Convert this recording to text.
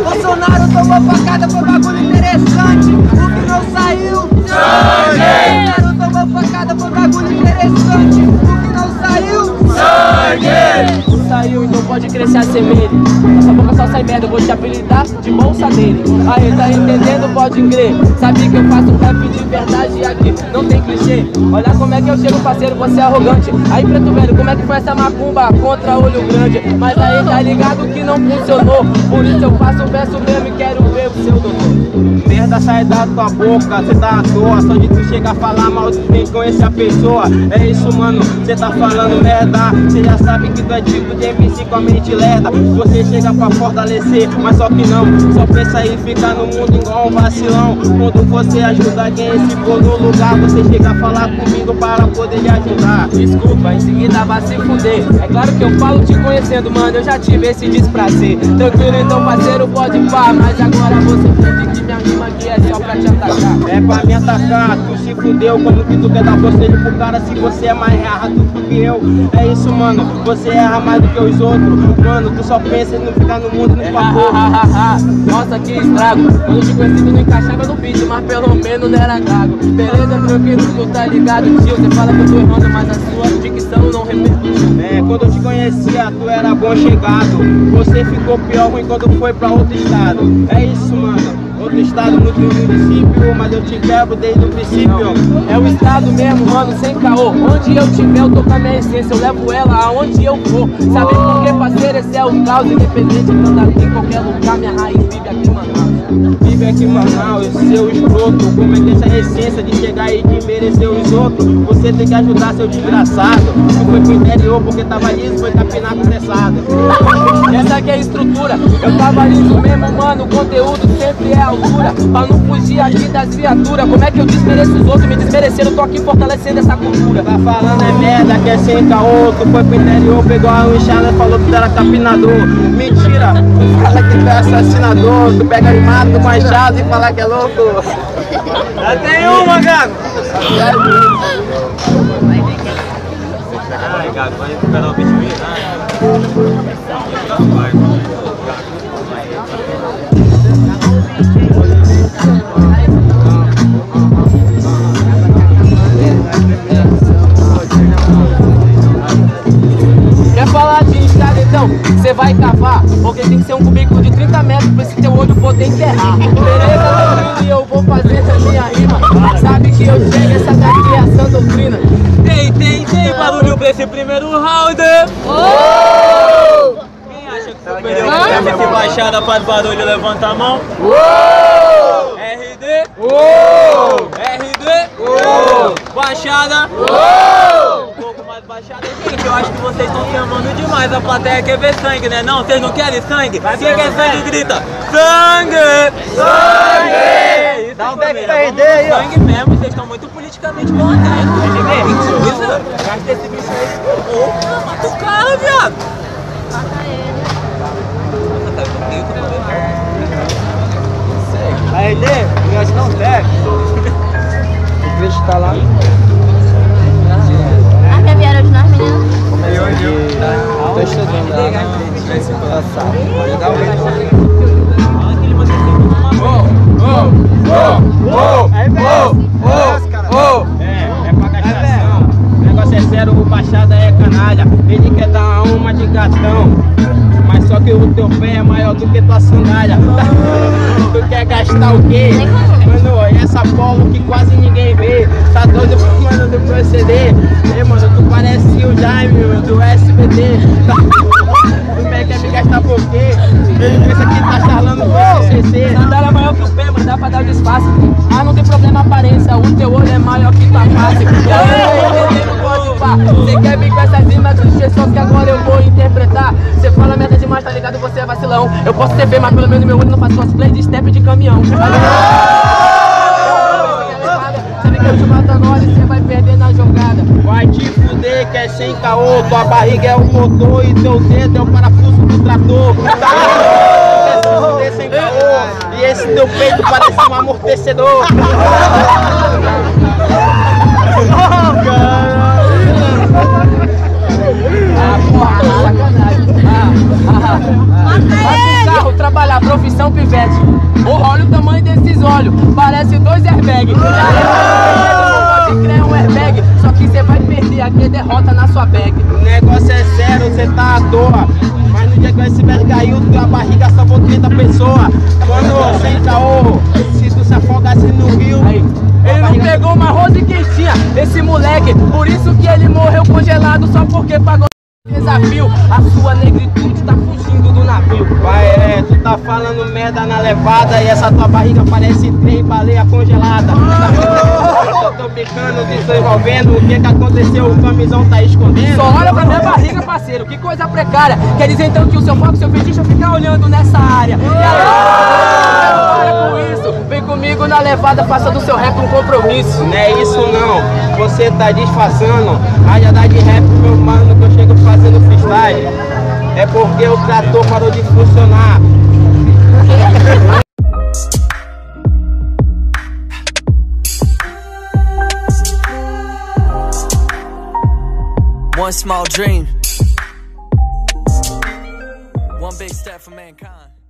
Bolsonaro tomou facada, foi bagulho interessante. O que não saiu, sangue. Bolsonaro tomou facada, foi bagulho interessante. O que não saiu, sangue. Não saiu, então pode crescer a semente. Essa boca só sai merda, eu vou te apelidar de bolsa dele. Aí, tá entendendo? Pode crer. Sabe que eu faço rap de verdade aqui, não tem clichê. Olha como é que eu chego, parceiro, você é arrogante. Aí, preto velho, como é que foi essa macumba contra olho grande? Mas aí tá ligado que não funcionou. Por isso eu faço o verso mesmo e quero ver o seu doutor. Merda sai da tua boca, cê tá à toa. Só de tu chegar a falar mal de quem conhece a pessoa. É isso, mano, cê tá falando merda. Cê já sabe que tu é tipo de MC com a mente lerda. Você chega pra fortalecer, mas só que não. Só pensa em ficar no mundo igual um vacilão. Quando você ajuda alguém, se for no lugar, você chega a falar comigo para poder lhe ajudar. Desculpa, em seguida vai se fuder. É claro que eu falo te conhecendo, mano, eu já tive esse desprazer. Tranquilo então, parceiro, pode pá. Mas agora você entende que minha rima aqui é só pra te atacar. É pra me atacar, tu se fudeu. Como que tu quer dar conselho pro cara se você é mais errado do que eu? É isso, mano, você erra mais do que os outros. Mano, tu só pensa em não ficar no mundo, no favor. Nossa, que estrago. Quando eu te conheci, tu não encaixava no beat, mas pelo menos não era gago. Beleza, tranquilo, tu tá ligado, tio. Você fala que eu tô errando, mas a sua dicção não repercutiu. É, quando eu te conhecia, tu era bom chegado. Você ficou pior ruim quando foi pra outro estado. É isso, mano. Outro estado, muito município, mas eu te quebro desde o princípio. É o estado mesmo, mano, sem caô. Onde eu tiver, eu tô com a minha essência. Eu levo ela aonde eu for. Sabe por que, parceiro? Esse é o caos. Independente de andar em qualquer lugar, minha raiz vive aqui, mano. Vive aqui em Manaus, seu escroto. Como é que essa essência de chegar e de merecer os outros? Você tem que ajudar, seu desgraçado. Tu foi pro interior porque tava liso, foi capinar com cessado. Essa aqui é a estrutura. Eu tava liso mesmo, mano. O conteúdo sempre é altura. Pra não fugir aqui das viaturas. Como é que eu desmereço os outros? Me desmereceram, tô aqui fortalecendo essa cultura. Tá falando é merda, que é sem caô. Tu foi pro interior, pegou a enxada, falou que tu era capinador. Mentira, tu fala que tu é assassinador. Tu pega e mata o machado e fala que é louco. Já tem uma, Gago. Ai, Gago, vai recuperar o bicho virar. Quer falar de estrada então? Você vai cavar, porque tem que ser um cubículo de 30 metros pra esse teu olho poder enterrar. Beleza, e eu vou fazer essa minha rima. Sabe que eu chego, essa daqui é a sã doutrina. Tem barulho pra esse primeiro round. Quem acha que foi perdeu o MC Baixada faz barulho, levanta a mão. RD. RD. Baixada. Um pouco mais baixada. Gente, eu acho que vocês estão se amando demais. A plateia quer ver sangue, né? Não, vocês não querem sangue? Quem quer sangue grita sangue! Sangue! Dá um back pra RD aí, ó. Sangue mesmo, vocês estão muito politicamente corretos. Isso, gasta esse bicho aí. Opa, mata o cara, viado. Mata ele. A RD, eu acho que não pega. O bicho tá lá. Ah, já vieram hoje nós, meninas? Tô estudando lá. É pra gastação. O negócio é sério, o Baixada é canalha. Ele quer dar uma de gatão. Mas só que o teu pé é maior do que tua sandália. Tu quer gastar o quê? Mano, essa polo que quase ninguém vê. Tá doido, mano, do proceder. Ei, mano, tu parece o Jaime do SBT. Tu quer me gastar por quê? Ele pensa que tá charlando com o CC. Sandália maior que o pé, mano, dá pra dar o disfarce. Ah, não tem problema a aparência, o teu olho é maior que tua face. Você quer vir com essas rimas clichês, só que agora eu vou interpretar. Você fala merda demais, tá ligado? Você é vacilão. Eu posso ter fé, mas pelo menos meu olho não faz cosplay de step de caminhão. Sabe que eu te mato agora e você vai perder na jogada. Vai te fuder que é sem caô. Tua barriga é o motor e teu dedo é o parafuso do trator. Quer se fuder sem caô. E esse teu peito parece um amortecedor. Ah, porra, sacanagem. Vai pro carro trabalhar, profissão. Atenção, pivete, olha o tamanho desses olhos, parece 2 airbags. Pode crer um airbag, só que cê vai perder, aqui é derrota na sua bag. O negócio é sério, cê tá à toa. Mas no dia que o iceberg caiu, tua barriga salvou 30 pessoas. Quando sem caô, se tu se afogasse no rio. Aí, ele não pegou uma rosa quentinha, esse moleque, por isso que ele morreu congelado, só porque pagou desafio. A sua negritude tá fugindo do navio. Vai, tu tá falando merda na levada e essa tua barriga parece 3 baleias congeladas. Eu tô brincando, desenvolvendo, o que que aconteceu, o camisão tá escondendo. Só olha pra minha barriga, parceiro, que coisa precária. Quer dizer então que o seu foco, seu fetiche é ficar olhando nessa área. E aí, para com isso, vem comigo na levada, faça do seu rap um compromisso. Não é isso não, você tá disfarçando. Haja dar de rap, meu mano, que eu chego fazendo freestyle. É porque o trator parou de funcionar. One small dream, one big step for mankind.